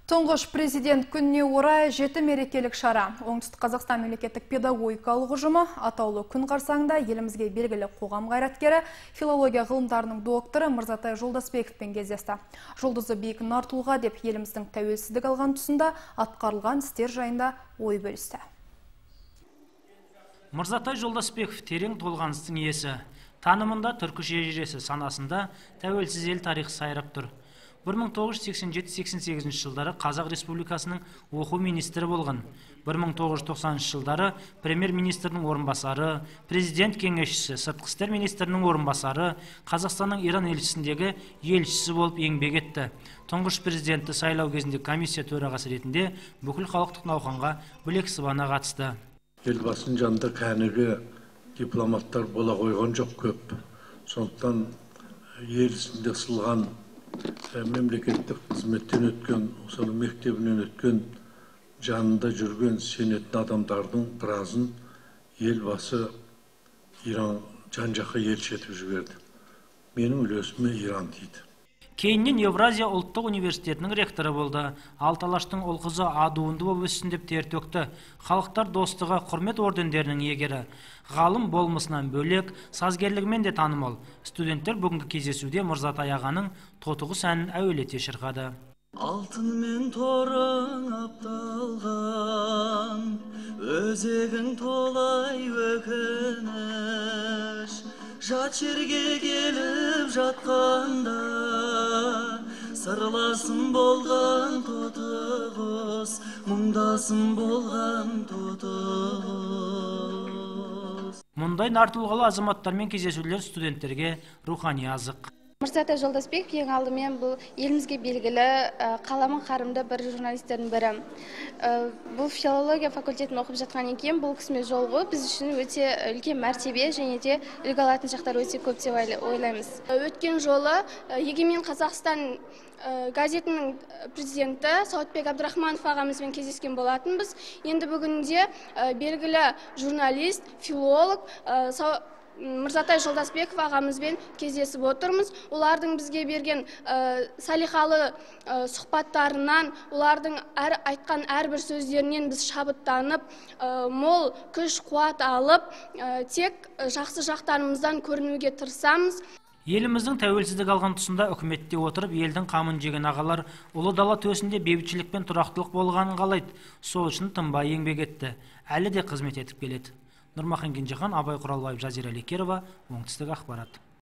Тұңғыш президент күніне орай 7 мерекелік шара. Оңтүстік Қазақстан мемлекеттік педагогикалық ұжымы атаулы күн қарсаңында елімізге белгілі қоғам қайраткері, филология ғылымдарының докторы Мырзатай Жолдасбековпен кездесті. Жұлдызы биік нар тұлға деп еліміздің тәуелсіздік алған тұсында атқарылған істер жайында ой бөлісті. Мырзатай Жолдасбеков терең толғаныстың иесі. Танымында түркі шежіресі, санасында тәуелсіз ел тарихы сайрап тұр. 1987-88 жылдары Қазақ Республикасының оқу министрі болған. 1990 жылдары премьер-министрдің орынбасары, президент кеңесшісі, сыртқы істер министрінің орынбасары, Қазақстанның Иран елшісіндегі елшісі болып еңбек етті. Тұңғыш президентті сайлау кезінде комиссия төрағасы ретінде бүкіл халықтық науқанға білек сыбана қатысты. Елбасының жанында кәнігі дипломаттар бола қойған жоқ көп. Сондықтан ел ісінде сылған мемлекеттік қызметтен өткен, соның мектебінен өткен, жанында жүрген сенетін адамдардың біразын елбасы Иран жан-жаққа елші етіп жіберді. Менің үлесіме Иран дейді. Кейіннен Евразия ұлттық университетінің ректоры болды. Алталаштың ұл қызы адуынды болып өссін деп тер төкті. Халықтар достығы, құрмет ордендерінің иегері. Ғалым болмысынан бөлек, сазгерлігімен де танымал. Студенттер бүгінгі кездесуде Мырзатай ағаның тотығы сәнін әуелете шырқады. Алтын мен торың апталған, өзегің толай өкініш, жат жерге келіп жатқанда, сырласым болған тотығыз, мұңдасым болған тотығыз. Мұндай нартылғалы азаматтармен кездесулер студенттерге рухани азық. Мырзатай Жолдасбеков ең алдымен бұл елімізге белгілі қаламы қарымды бір журналистердің бірі. Бұл филология факультетін оқып жатқан екен, бұл кісімен жолығу біз үшін өте үлкен мәртебе және де үлгі алатын жақтар өте көп деп ойлаймыз. Өткен жолы Егемен Қазақстан газетінің президенті Сауытбек Абдрахманов ағамызбен кездескен болатынбыз. Енді бүгінде белгілі журналист, филолог Мырзатай Жолдасбеков ағамызбен кездесіп отырмыз. Олардың бізге берген салиқалы сұхбаттарынан, олардың айтқан әрбір сөздерінен біз шабыттанып, мол күш қуат алып, тек жақсы жақтарымыздан көрінуге тырысамыз. Еліміздің тәуелсіздік алған тұсында үкіметте отырып, елдің қамын жеген ағалар ұлы дала төсінде бейбітшілік пен тұрақтылық болғанын қалайды. Сол үшін тынбай еңбек етті. Әлі де қызмет етіп келеді. Нұрмахан Кенжехан, Абай Құралбаев, Жазира Лекерова, Оңтүстік ақпарат.